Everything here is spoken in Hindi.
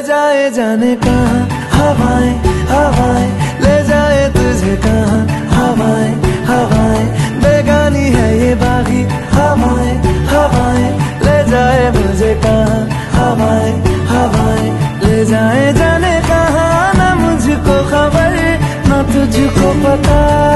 जाए जाने कहाँ हवाएं हवाएं, ले जाए तुझे कहाँ हवाएं हवाएं, बेगानी है ये बागी हवाएं हवाएं, ले जाए मुझे कहाँ हवाएं हवाएं, ले जाए जाने कहाँ, ना मुझको खबर ना तुझको पता।